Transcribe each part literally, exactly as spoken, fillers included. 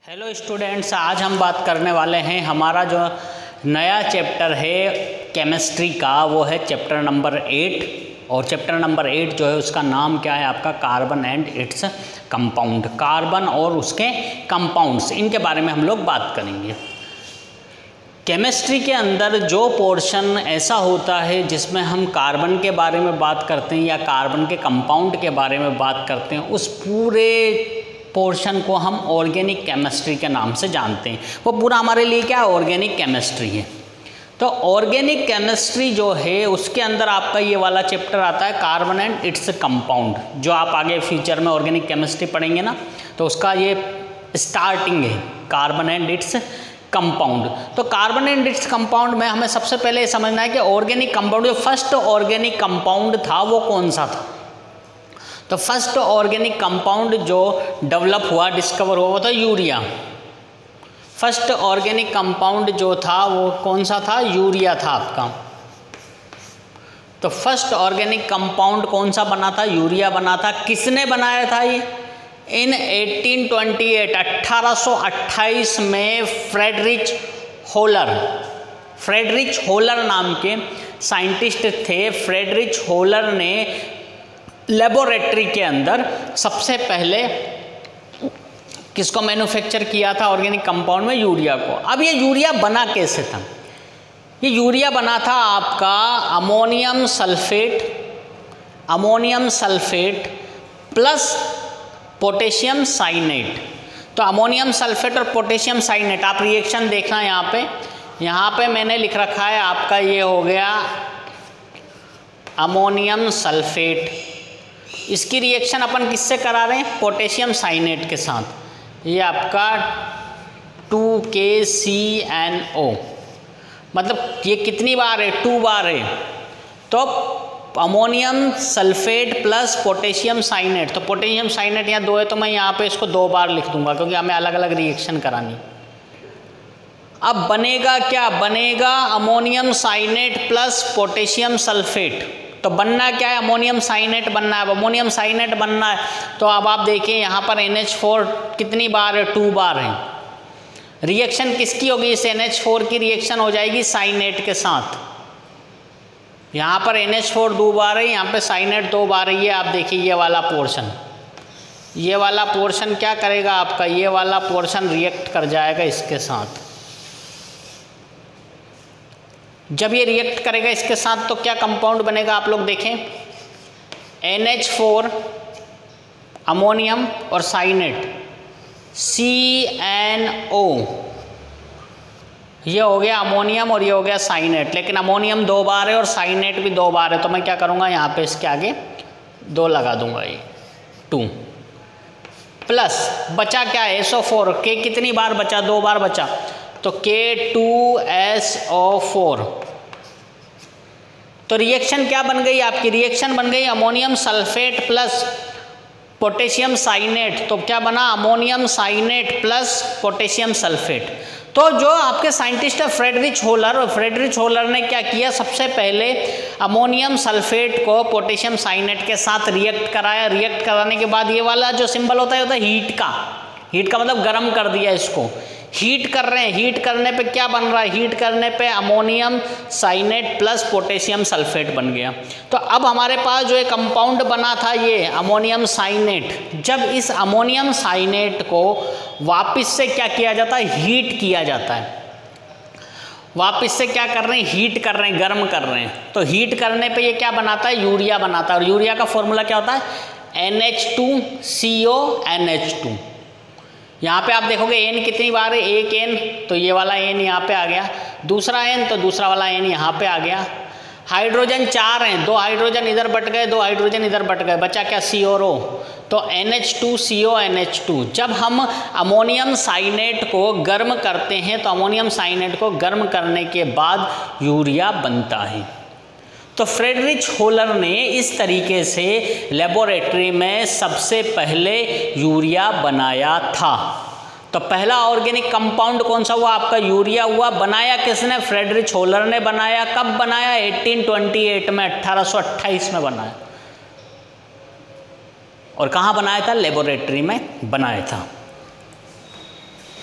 Hello students, आज हम बात करने वाले हैं हमारा जो नया चैप्टर है केमिस्ट्री का, वो है चैप्टर नंबर एट। और चैप्टर नंबर एट जो है उसका नाम क्या है आपका, carbon and its compound. Carbon और उसके कंपाउंड्स, इनके बारे में हम लोग बात करेंगे। केमिस्ट्री के अंदर जो पोर्शन ऐसा होता है जिसमें हम कार्बन के बारे में बात करते हैं या कार्बन के कंपाउंड के बारे में बात करते हैं, उस पूरे पोर्शन को हम ऑर्गेनिक केमिस्ट्री के नाम से जानते हैं। वो पूरा हमारे लिए क्या है, ऑर्गेनिक केमिस्ट्री है। तो ऑर्गेनिक केमिस्ट्री जो है उसके अंदर आपका ये वाला चैप्टर आता है कार्बन एंड इट्स कंपाउंड। जो आप आगे फ्यूचर में ऑर्गेनिक केमिस्ट्री पढ़ेंगे ना, तो उसका ये स्टार्टिंग है, कार्बन एंड इट्स कंपाउंड। तो कार्बन एंड इट्स कंपाउंड में हमें सबसे पहले ये समझना है कि ऑर्गेनिक कंपाउंड, जो फर्स्ट ऑर्गेनिक कंपाउंड था वो कौन सा था। तो फर्स्ट ऑर्गेनिक कंपाउंड जो डेवलप हुआ, डिस्कवर हुआ, वो था यूरिया। फर्स्ट ऑर्गेनिक कंपाउंड जो था वो कौन सा था, यूरिया था आपका। तो फर्स्ट ऑर्गेनिक कंपाउंड कौन सा बना था, यूरिया बना था। किसने बनाया था ये, इन एटीन ट्वेंटी एट, अट्ठारह सौ अट्ठाईस में फ्रेडरिच होलर, फ्रेडरिच होलर नाम के साइंटिस्ट थे। फ्रेडरिच होलर ने लेबोरेटरी के अंदर सबसे पहले किसको मैन्युफैक्चर किया था, ऑर्गेनिक कंपाउंड में, यूरिया को। अब ये यूरिया बना कैसे था, ये यूरिया बना था आपका ammonium sulphate, ammonium sulphate plus potassium cyanate. तो अमोनियम सल्फेट और पोटेशियम साइनेट, आप रिएक्शन देखना यहाँ पे, यहाँ पे मैंने लिख रखा है आपका, ये हो गया अमोनियम सल्फेट। इसकी रिएक्शन अपन किससे करा रहे हैं, पोटेशियम साइनेट के साथ। ये आपका टू के सी एन ओ, मतलब ये कितनी बार है, टू बार है। तो ammonium sulphate plus potassium cyanate, तो पोटेशियम साइनेट यहाँ दो है, तो मैं यहाँ पे इसको दो बार लिख दूंगा क्योंकि हमें अलग अलग रिएक्शन करानी। अब बनेगा क्या, बनेगा ammonium cyanate plus potassium sulphate. तो बनना क्या है, अमोनियम साइनेट बनना है। अब अमोनियम साइनेट बनना है तो अब आप देखिए यहाँ पर एन एच फोर कितनी बार है, टू बार है। रिएक्शन किसकी होगी, इस एन एच फोर की रिएक्शन हो जाएगी साइनेट के साथ। यहाँ पर एन एच फोर दो बार है, यहाँ पे साइनेट दो बार है। ये आप देखिए ये वाला पोर्शन, ये वाला पोर्शन क्या करेगा आपका, ये वाला पोर्शन रिएक्ट कर जाएगा इसके साथ। जब ये रिएक्ट करेगा इसके साथ तो क्या कंपाउंड बनेगा, आप लोग देखें, एन एच फोर अमोनियम और साइनेट, सी एन ओ, ये हो गया अमोनियम और ये हो गया साइनेट। लेकिन अमोनियम दो बार है और साइनेट भी दो बार है, तो मैं क्या करूँगा, यहाँ पे इसके आगे दो लगा दूंगा, ये टू प्लस बचा क्या है, एस ओ फोर। के कितनी बार बचा, दो बार बचा, तो K two S O four. तो रिएक्शन क्या बन गई आपकी, रिएक्शन बन गई ammonium sulphate plus potassium cyanate. तो क्या बना, ammonium cyanate plus potassium sulphate. तो जो आपके साइंटिस्ट है फ्रेडरिच होलर, और फ्रेडरिच होलर ने क्या किया, सबसे पहले अमोनियम सल्फेट को पोटेशियम साइनेट के साथ रिएक्ट कराया। रिएक्ट कराने के बाद ये वाला जो सिंबल होता है, होता है हीट का। हीट का मतलब गर्म कर दिया इसको, हीट कर रहे हैं। हीट करने पे क्या बन रहा है, हीट करने पे ammonium cyanate plus potassium sulphate बन गया। तो अब हमारे पास जो एक कंपाउंड बना था ये अमोनियम साइनेट, जब इस अमोनियम साइनेट को वापस से क्या किया जाता है, हीट किया जाता है। वापस से क्या कर रहे हैं, हीट कर रहे हैं, गर्म कर रहे हैं। तो हीट करने पे ये क्या बनाता है, यूरिया बनाता है। और यूरिया का फॉर्मूला क्या होता है, N H two C O N H two. यहाँ पे आप देखोगे एन कितनी बार है, एक एन, तो ये वाला एन यहाँ पे आ गया। दूसरा एन, तो दूसरा वाला एन यहाँ पे आ गया। हाइड्रोजन चार हैं, दो हाइड्रोजन इधर बट गए, दो हाइड्रोजन इधर बट गए, बचा क्या, सी और ओ। तो N H two C O N H two. जब हम अमोनियम साइनेट को गर्म करते हैं तो अमोनियम साइनेट को गर्म करने के बाद यूरिया बनता है। तो फ्रेडरिच होलर ने इस तरीके से लेबोरेटरी में सबसे पहले यूरिया बनाया था। तो पहला ऑर्गेनिक कंपाउंड कौन सा हुआ आपका, यूरिया हुआ। बनाया किसने, फ्रेडरिच होलर ने बनाया। कब बनाया, एटीन ट्वेंटी एट में, अट्ठारह सौ अट्ठाईस में बनाया। और कहाँ बनाया था, लेबोरेटरी में बनाया था।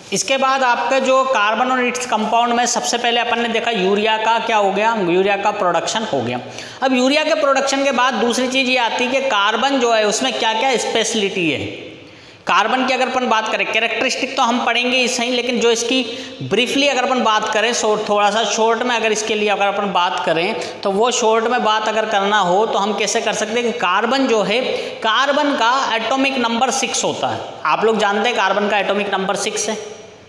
इसके बाद आपका जो कार्बन और इट्स कंपाउंड में सबसे पहले अपन ने देखा यूरिया का क्या हो गया, यूरिया का प्रोडक्शन हो गया। अब यूरिया के प्रोडक्शन के बाद दूसरी चीज़ ये आती है कि कार्बन जो है उसमें क्या क्या स्पेशलिटी है। कार्बन की अगर अपन बात करें, कैरेक्टरिस्टिक तो हम पढ़ेंगे ही सही, लेकिन जो इसकी ब्रीफली अगर अपन बात करें शॉर्ट, थोड़ा सा शॉर्ट में अगर इसके लिए अगर अपन बात करें तो वो शॉर्ट में बात अगर करना हो तो हम कैसे कर सकते हैं कि कार्बन जो है, कार्बन का एटॉमिक नंबर सिक्स होता है। आप लोग जानते हैं कार्बन का एटॉमिक नंबर सिक्स है।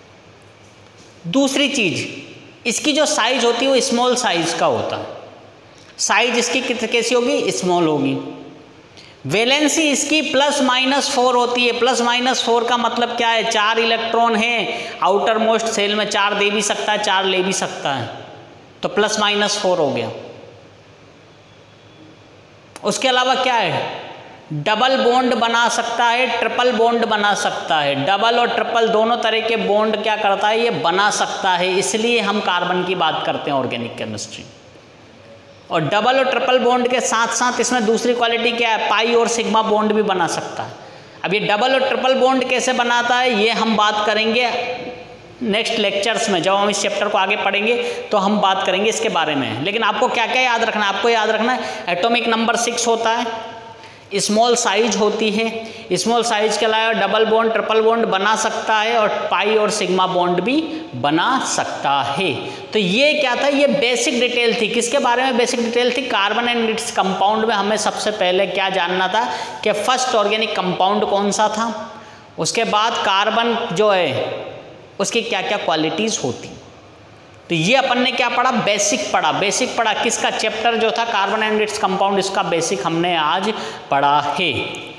दूसरी चीज़, इसकी जो साइज होती है वो स्मॉल साइज का होता है। साइज इसकी कितनी कैसी होगी, स्मॉल होगी। वैलेंसी इसकी प्लस माइनस फोर होती है। प्लस माइनस फोर का मतलब क्या है, चार इलेक्ट्रॉन है आउटर मोस्ट सेल में, चार दे भी सकता है चार ले भी सकता है, तो प्लस माइनस फोर हो गया। उसके अलावा क्या है, डबल बॉन्ड बना सकता है, ट्रिपल बॉन्ड बना सकता है। डबल और ट्रिपल दोनों तरह के बॉन्ड क्या करता है, ये बना सकता है। इसलिए हम कार्बन की बात करते हैं ऑर्गेनिक केमिस्ट्री। और डबल और ट्रिपल बॉन्ड के साथ साथ इसमें दूसरी क्वालिटी क्या है, पाई और सिग्मा बॉन्ड भी बना सकता है। अब ये डबल और ट्रिपल बॉन्ड कैसे बनाता है ये हम बात करेंगे नेक्स्ट लेक्चर्स में। जब हम इस चैप्टर को आगे पढ़ेंगे तो हम बात करेंगे इसके बारे में। लेकिन आपको क्या क्या याद रखना है, आपको याद रखना है एटॉमिक नंबर सिक्स होता है, स्मॉल साइज होती है, स्मॉल साइज के अलावा डबल बॉन्ड ट्रिपल बॉन्ड बना सकता है, और पाई और सिग्मा बॉन्ड भी बना सकता है। तो ये क्या था, ये बेसिक डिटेल थी। किसके बारे में बेसिक डिटेल थी, कार्बन एंड इट्स कंपाउंड में हमें सबसे पहले क्या जानना था कि फर्स्ट ऑर्गेनिक कंपाउंड कौन सा था, उसके बाद कार्बन जो है उसकी क्या क्या क्वालिटीज़ होती। तो ये अपन ने क्या पढ़ा, बेसिक पढ़ा। बेसिक पढ़ा किसका, चैप्टर जो था कार्बन एंड इट्स कंपाउंड, इसका बेसिक हमने आज पढ़ा है।